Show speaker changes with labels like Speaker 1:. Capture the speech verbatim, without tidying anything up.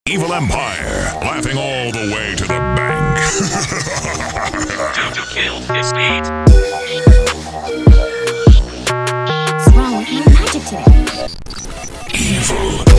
Speaker 1: Evil Empire, laughing all the way to the bank.
Speaker 2: Two to kill his speed.
Speaker 3: What's wrong with my magic today?
Speaker 1: Evil